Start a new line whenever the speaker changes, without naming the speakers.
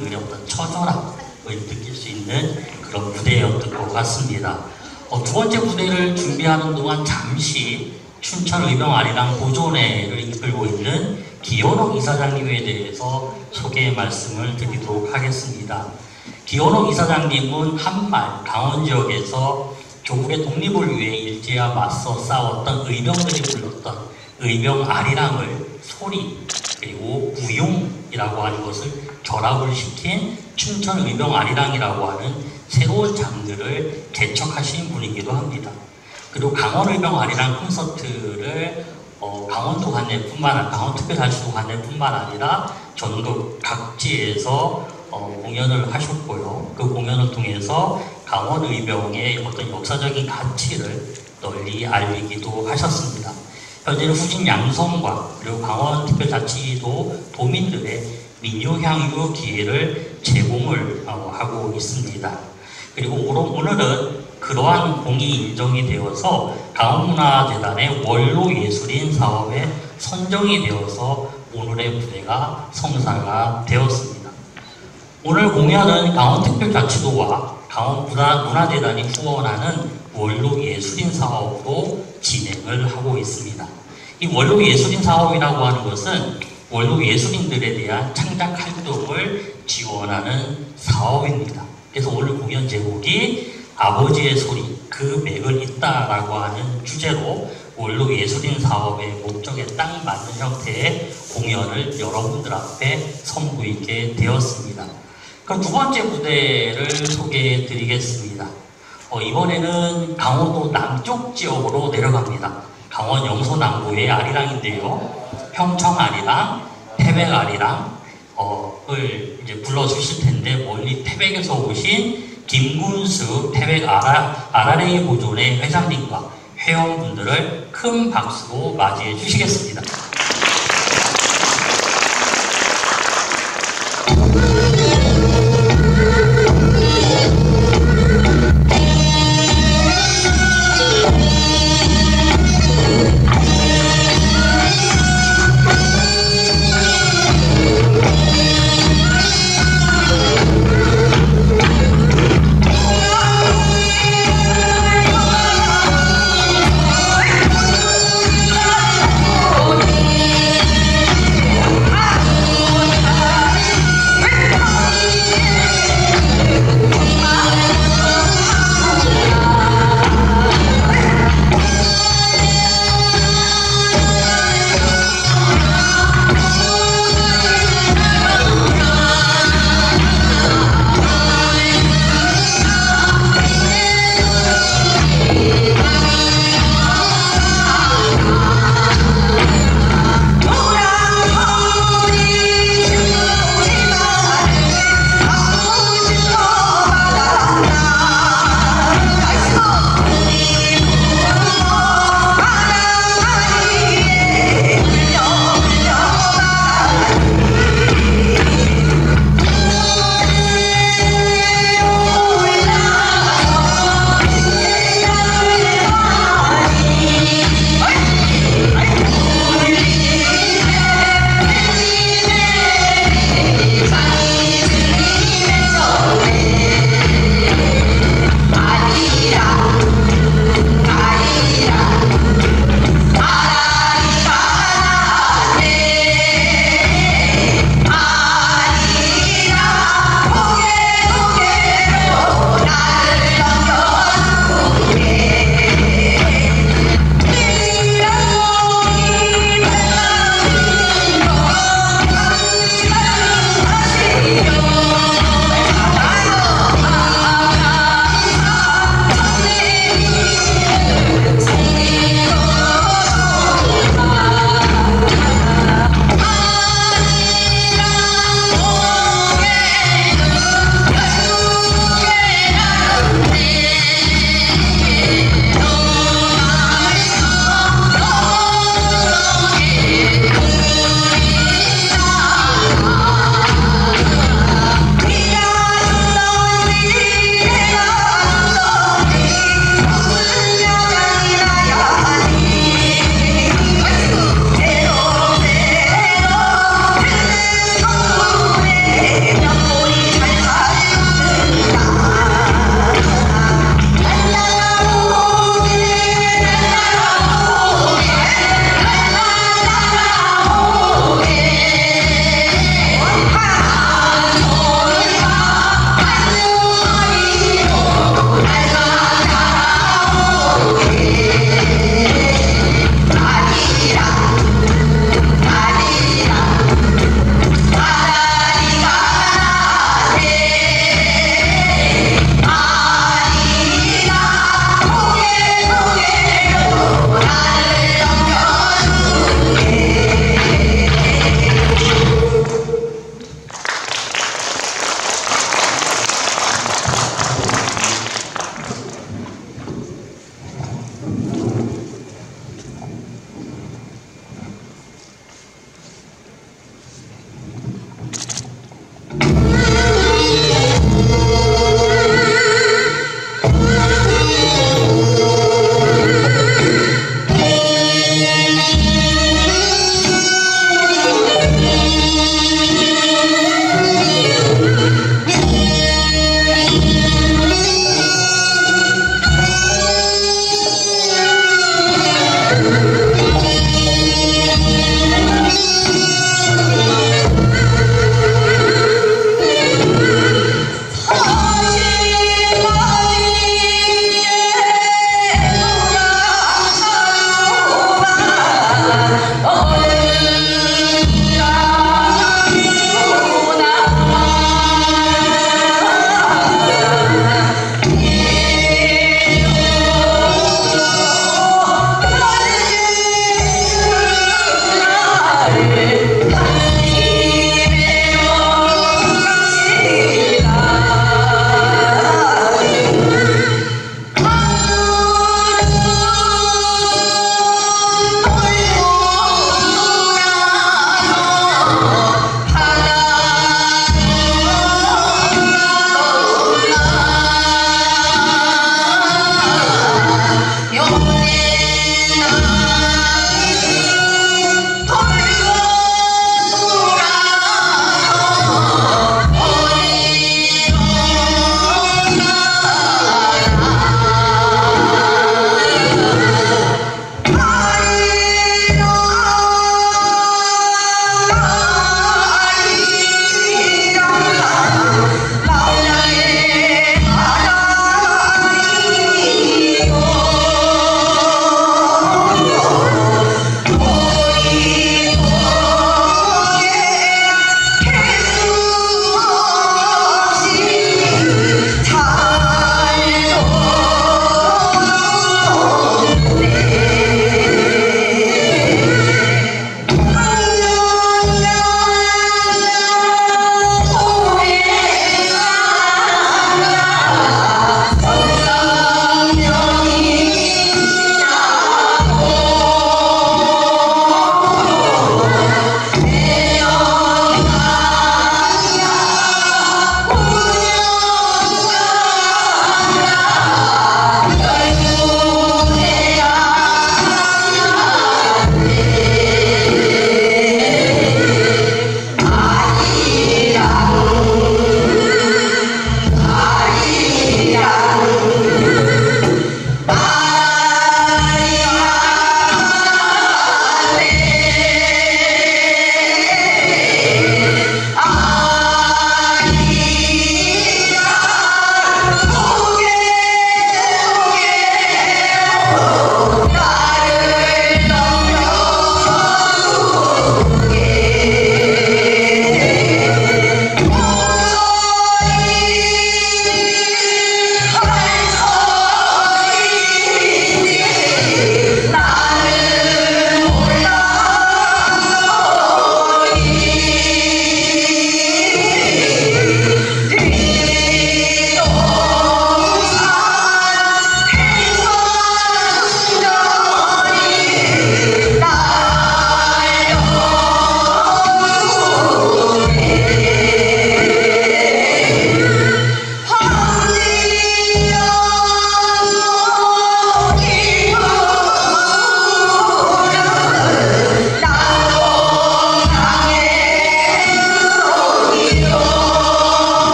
사람들의 어떤 처절함을 느낄 수 있는 그런 무대였던 것 같습니다. 두 번째 무대를 준비하는 동안 잠시 춘천 의병 아리랑 보존회를 이끌고 있는 기현옥 이사장님에 대해서 소개 말씀을 드리도록 하겠습니다. 기현옥 이사장님은 한말 강원 지역에서 조국의 독립을 위해 일제와 맞서 싸웠던 의병들이 불렀던 의병 아리랑을 소리 그리고 무용이라고 하는 것을 결합을 시킨 춘천 의병 아리랑이라고 하는 새로운 장르를 개척하신 분이기도 합니다. 그리고 강원 의병 아리랑 콘서트를 강원도 관내뿐만 강원특별자치도 관내뿐만 아니라 전국 각지에서 공연을 하셨고요. 그 공연을 통해서 강원 의병의 어떤 역사적인 가치를 널리 알리기도 하셨습니다. 현재는 후진 양성과 그리고 강원특별자치도 도민들의 민요향유 기회를 제공을 하고 있습니다. 그리고 오늘은 그러한 공이 인정이 되어서 강원문화재단의 원로예술인 사업에 선정이 되어서 오늘의 무대가 성사가 되었습니다. 오늘 공연은 강원특별자치도와 강원문화재단이 후원하는 원로예술인 사업으로 진행을 하고 있습니다. 이 원로예술인 사업이라고 하는 것은 원로예술인들에 대한 창작 활동을 지원하는 사업입니다. 그래서 오늘 공연 제목이 아버지의 소리, 그 맥을 잇다라고 하는 주제로 원로예술인 사업의 목적에 딱 맞는 형태의 공연을 여러분들 앞에 선보이게 되었습니다. 그럼 두 번째 무대를 소개해 드리겠습니다. 이번에는 강원도 남쪽 지역으로 내려갑니다. 강원 영서 남부의 아리랑인데요. 평청 아리랑, 태백 아리랑을 이제 불러주실 텐데 멀리 태백에서 오신 김군수 태백 아라레이 보존의 회장님과 회원분들을 큰 박수로 맞이해 주시겠습니다.